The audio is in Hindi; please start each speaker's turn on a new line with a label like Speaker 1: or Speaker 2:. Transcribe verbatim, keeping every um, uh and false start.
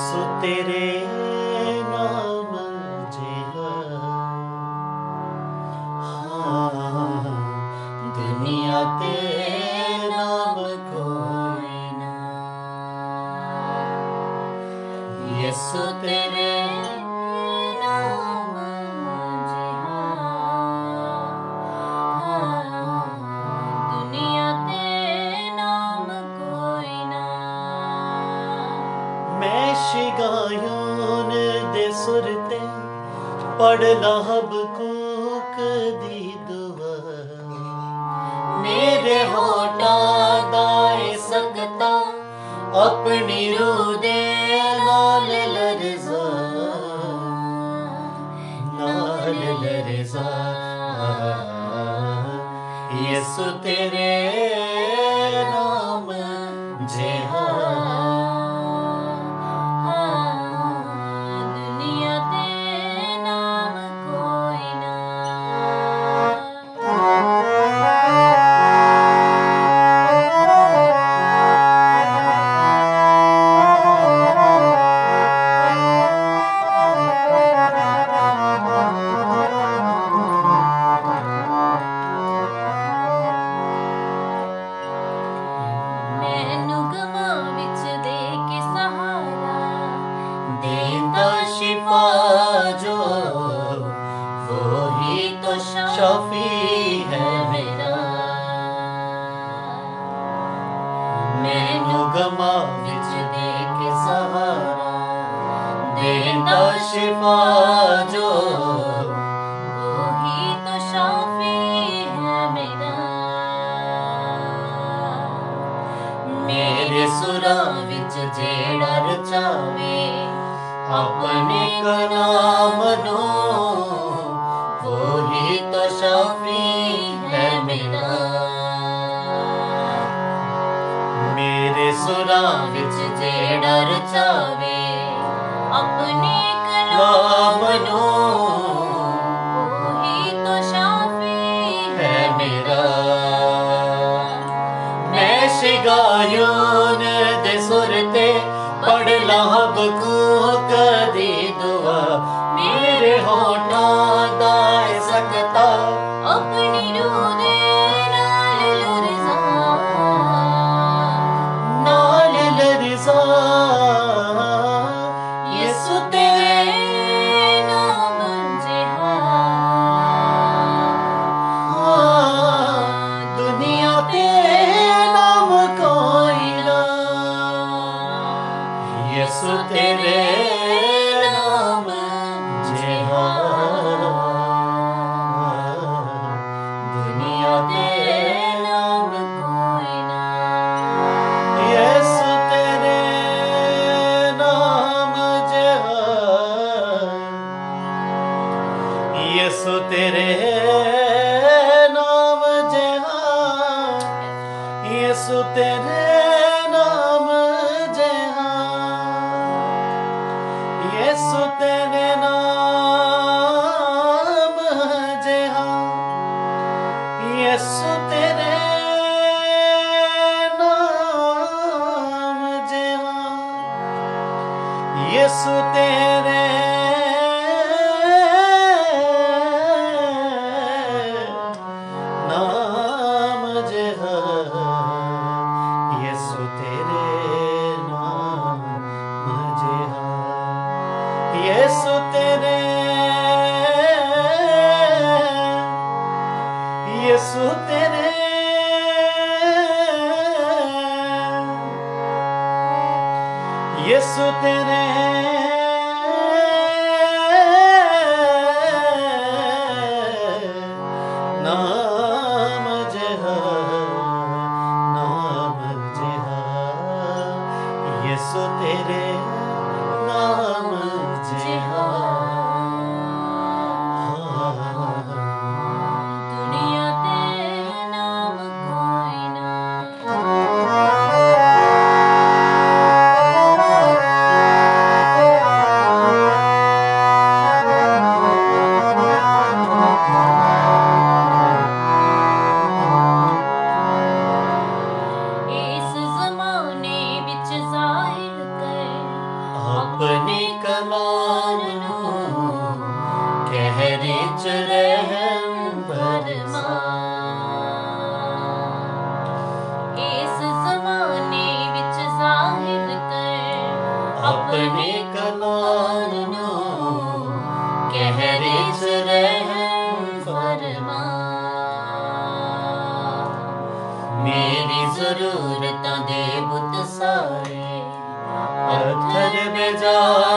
Speaker 1: यसु तेरे नाम जिहा, हाँ दुनिया ते नाम कोई ना। यसु तेरे नाम जिहा, हाँ दुनिया ते नाम कोई ना। मैं शिगायून दे सुरते पढ़ लहब कूक दी दुआ, मेरे होठां दा ए सकता अपनी रूह दे नाल लरज़ा, नाल लरज़ा। यसु तेरे नाम जिहा, दुनिया ते नाम कोई ना। मैनू गमा विच दे के सहारा देंदा शिफा जो, वो ही तो शाफी है मेरा। मैनू गमा विच दे के सहारा देंदा शिफा जो, वो ही तो शाफी है मेरा। मेरे सुरां विच जेड़ा रचावे अपने कलाम नू, वो ही तो शाफी है मेरा। मेरे सुरां विच जेड़ा रचावे अपने कलाम नू, वो ही तो शाफी है मेरा। मैं शिगायून दे सुरते पढ़ लहब कूक दी दुआ, मेरे होठां दा ए सकता अपनी रूह दे नाल लरज़ा, नाल लरज़ा। यसु तेरे नाम जिहा, हाँ दुनिया ते नाम कोई ना। यसु तेरे नाम जिहा, दुनिया ते नाम कोई ना। यसु तेरे नाम जिहा, यसु तेरे नाम जिहा, यसु तेरे नाम जिहा, यसु तेरे नाम जिहा, यसु तेरे नाम जिहा, यसु तेरे नाम जिहा, यसु तेरे नाम जिहा, यसु तेरे, यसु तेरे, यसु तेरे नाम जिहा, नाम जिहा, यसु तेरे नाम जिहा, दुनिया ते नाम कोई ना। विच रहम फरमा। इस ज़माने विच ज़ाहिर कर अपने कमाल नू, कहरे च रहम फरमा। मेरी ज़रूरतां दे बुत सारे पत्थर बेजा